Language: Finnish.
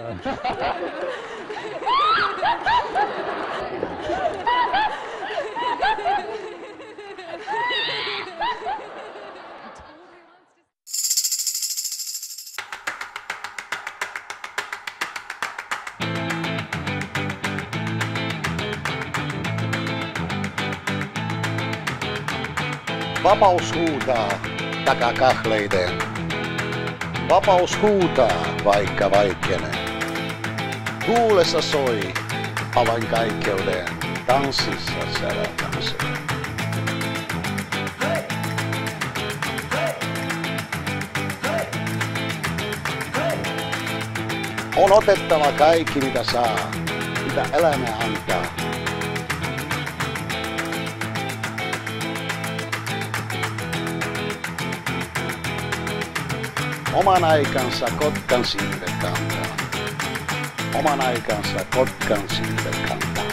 Vapaus huutaa takakahleiden. Vapaus huutaa, vaikka vaikenee. Tuulessa soi avainkaikkeuden, tanssissa särätanssi. On otettava kaikki mitä saa, mitä elämä antaa. Oman aikansa Kotkan siivet kantaa. Oman aikansa Kotkan siivet kantaa.